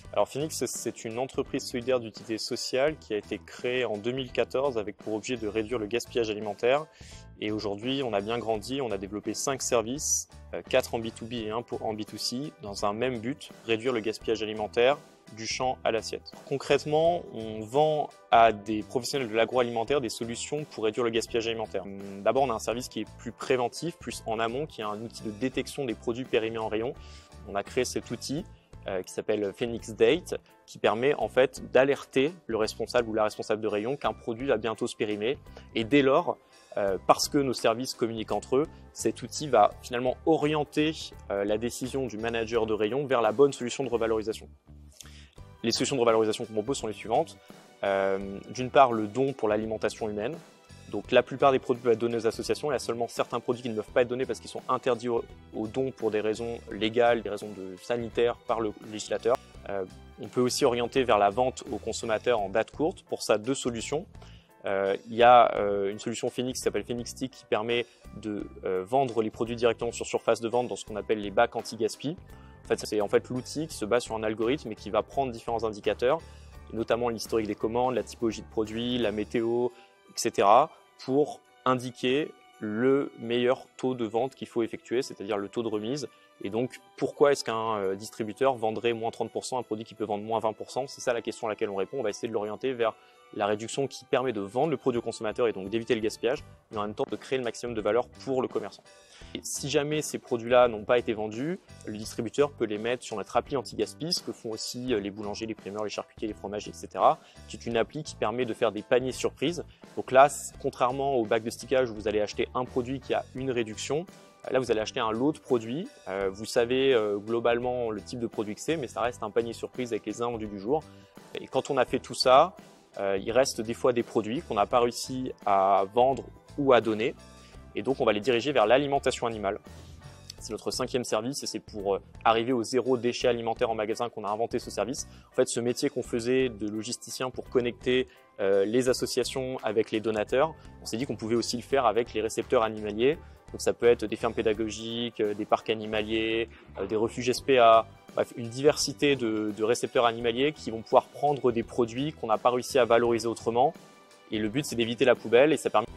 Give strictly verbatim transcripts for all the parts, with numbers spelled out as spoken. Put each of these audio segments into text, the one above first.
Alors Phoenix, c'est une entreprise solidaire d'utilité sociale qui a été créée en deux mille quatorze avec pour objet de réduire le gaspillage alimentaire. Et aujourd'hui, on a bien grandi, on a développé cinq services, quatre en B deux B et un en B deux C, dans un même but, réduire le gaspillage alimentaire du champ à l'assiette. Concrètement, on vend à des professionnels de l'agroalimentaire des solutions pour réduire le gaspillage alimentaire. D'abord, on a un service qui est plus préventif, plus en amont, qui est un outil de détection des produits périmés en rayon. On a créé cet outil euh, qui s'appelle Phoenix Date, qui permet en fait d'alerter le responsable ou la responsable de rayon qu'un produit va bientôt se périmer. Et dès lors, euh, parce que nos services communiquent entre eux, cet outil va finalement orienter euh, la décision du manager de rayon vers la bonne solution de revalorisation. Les solutions de revalorisation qu'on propose sont les suivantes. Euh, D'une part, le don pour l'alimentation humaine. Donc la plupart des produits peuvent être donnés aux associations. Il y a seulement certains produits qui ne peuvent pas être donnés parce qu'ils sont interdits au, au don pour des raisons légales, des raisons de sanitaires par le législateur. Euh, on peut aussi orienter vers la vente aux consommateurs en date courte. Pour ça, deux solutions. Euh, il y a euh, une solution Phoenix qui s'appelle Phoenix Stick qui permet de euh, vendre les produits directement sur surface de vente dans ce qu'on appelle les bacs anti-gaspi. En fait, c'est en fait l'outil qui se base sur un algorithme et qui va prendre différents indicateurs, et notamment l'historique des commandes, la typologie de produits, la météo, et cetera, pour indiquer le meilleur taux de vente qu'il faut effectuer, c'est-à-dire le taux de remise. Et donc, pourquoi est-ce qu'un distributeur vendrait moins trente pour cent un produit qui peut vendre moins vingt pour cent? C'est ça la question à laquelle on répond. On va essayer de l'orienter vers la réduction qui permet de vendre le produit au consommateur et donc d'éviter le gaspillage, mais en même temps de créer le maximum de valeur pour le commerçant. Et si jamais ces produits-là n'ont pas été vendus, le distributeur peut les mettre sur notre appli anti-gaspi, ce que font aussi les boulangers, les primeurs, les charcutiers, les fromagers, et cetera. C'est une appli qui permet de faire des paniers surprises. Donc là, contrairement au bac de stickage où vous allez acheter un produit qui a une réduction, là vous allez acheter un lot de produits. Euh, vous savez euh, globalement le type de produit que c'est, mais ça reste un panier surprise avec les invendus du jour. Et quand on a fait tout ça, euh, il reste des fois des produits qu'on n'a pas réussi à vendre ou à donner. Et donc, on va les diriger vers l'alimentation animale. C'est notre cinquième service et c'est pour arriver au zéro déchet alimentaire en magasin qu'on a inventé ce service. En fait, ce métier qu'on faisait de logisticien pour connecter euh, les associations avec les donateurs, on s'est dit qu'on pouvait aussi le faire avec les récepteurs animaliers. Donc, ça peut être des fermes pédagogiques, des parcs animaliers, euh, des refuges S P A, bref, une diversité de, de récepteurs animaliers qui vont pouvoir prendre des produits qu'on n'a pas réussi à valoriser autrement. Et le but, c'est d'éviter la poubelle et ça permet.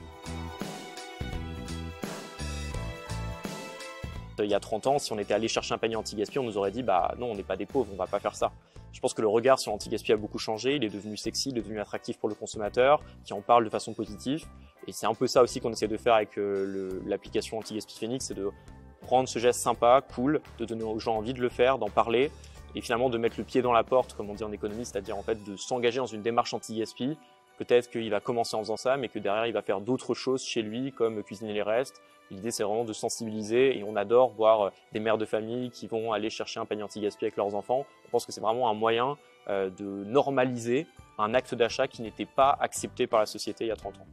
Il y a trente ans, si on était allé chercher un panier anti-gaspi, on nous aurait dit bah non, on n'est pas des pauvres, on va pas faire ça. Je pense que le regard sur l'anti-gaspi a beaucoup changé, il est devenu sexy, il est devenu attractif pour le consommateur, qui en parle de façon positive. Et c'est un peu ça aussi qu'on essaie de faire avec euh, l'application anti-gaspi Phoenix, c'est de rendre ce geste sympa, cool, de donner aux gens envie de le faire, d'en parler, et finalement de mettre le pied dans la porte, comme on dit en économie, c'est-à-dire en fait de s'engager dans une démarche anti-gaspi. Peut-être qu'il va commencer en faisant ça, mais que derrière il va faire d'autres choses chez lui, comme cuisiner les restes. L'idée, c'est vraiment de sensibiliser et on adore voir des mères de famille qui vont aller chercher un panier anti-gaspi avec leurs enfants. On pense que c'est vraiment un moyen euh, de normaliser un acte d'achat qui n'était pas accepté par la société il y a trente ans.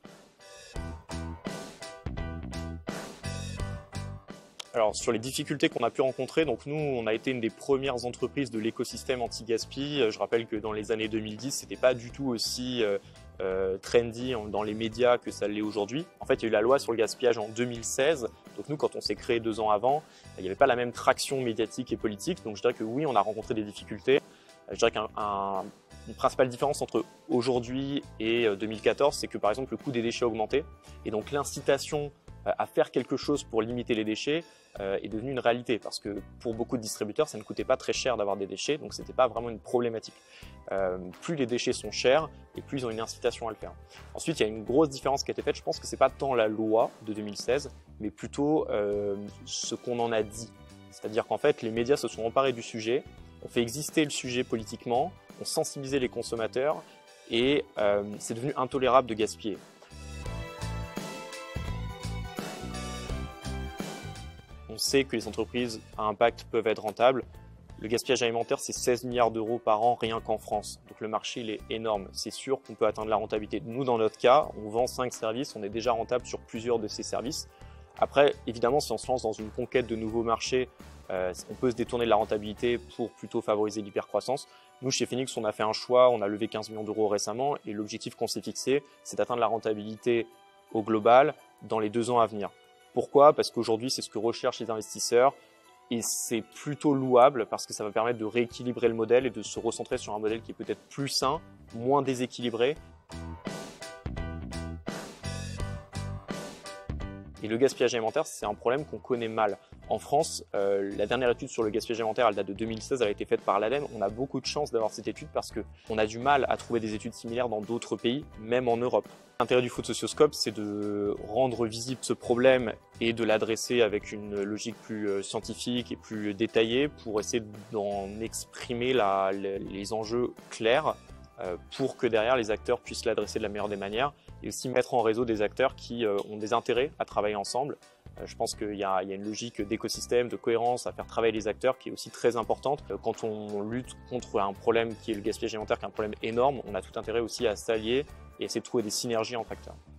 Alors, sur les difficultés qu'on a pu rencontrer, donc nous, on a été une des premières entreprises de l'écosystème anti-gaspi. Je rappelle que dans les années deux mille dix, c'était pas du tout aussi euh, euh, trendy dans les médias que ça l'est aujourd'hui. En fait, il y a eu la loi sur le gaspillage en deux mille seize. Donc nous, quand on s'est créé deux ans avant, il n'y avait pas la même traction médiatique et politique. Donc je dirais que oui, on a rencontré des difficultés. Je dirais qu'une principale différence entre aujourd'hui et deux mille quatorze, c'est que par exemple, le coût des déchets a augmenté. Et donc l'incitation à faire quelque chose pour limiter les déchets euh, est devenue une réalité parce que pour beaucoup de distributeurs, ça ne coûtait pas très cher d'avoir des déchets, donc ce n'était pas vraiment une problématique. Euh, plus les déchets sont chers et plus ils ont une incitation à le faire. Ensuite, il y a une grosse différence qui a été faite, je pense que ce n'est pas tant la loi de deux mille seize, mais plutôt euh, ce qu'on en a dit. C'est-à-dire qu'en fait, les médias se sont emparés du sujet, on fait exister le sujet politiquement, on sensibilisait les consommateurs et euh, c'est devenu intolérable de gaspiller. On sait que les entreprises à impact peuvent être rentables. Le gaspillage alimentaire, c'est seize milliards d'euros par an rien qu'en France. Donc le marché, il est énorme. C'est sûr qu'on peut atteindre la rentabilité. Nous, dans notre cas, on vend cinq services, on est déjà rentable sur plusieurs de ces services. Après, évidemment, si on se lance dans une conquête de nouveaux marchés, euh, on peut se détourner de la rentabilité pour plutôt favoriser l'hypercroissance. Nous, chez Phoenix, on a fait un choix, on a levé quinze millions d'euros récemment et l'objectif qu'on s'est fixé, c'est d'atteindre la rentabilité au global dans les deux ans à venir. Pourquoi? Parce qu'aujourd'hui, c'est ce que recherchent les investisseurs. Et c'est plutôt louable parce que ça va permettre de rééquilibrer le modèle et de se recentrer sur un modèle qui est peut-être plus sain, moins déséquilibré. Et le gaspillage alimentaire, c'est un problème qu'on connaît mal. En France, euh, la dernière étude sur le gaspillage alimentaire, elle date de deux mille seize, elle a été faite par l'A D E M. On a beaucoup de chance d'avoir cette étude parce qu'on a du mal à trouver des études similaires dans d'autres pays, même en Europe. L'intérêt du Food Socioscope, c'est de rendre visible ce problème et de l'adresser avec une logique plus scientifique et plus détaillée pour essayer d'en exprimer la, les enjeux clairs pour que derrière les acteurs puissent l'adresser de la meilleure des manières et aussi mettre en réseau des acteurs qui ont des intérêts à travailler ensemble. Je pense qu'il y, y a une logique d'écosystème, de cohérence à faire travailler les acteurs qui est aussi très importante. Quand on lutte contre un problème qui est le gaspillage alimentaire, qui est un problème énorme, on a tout intérêt aussi à s'allier et essayer de trouver des synergies entre acteurs.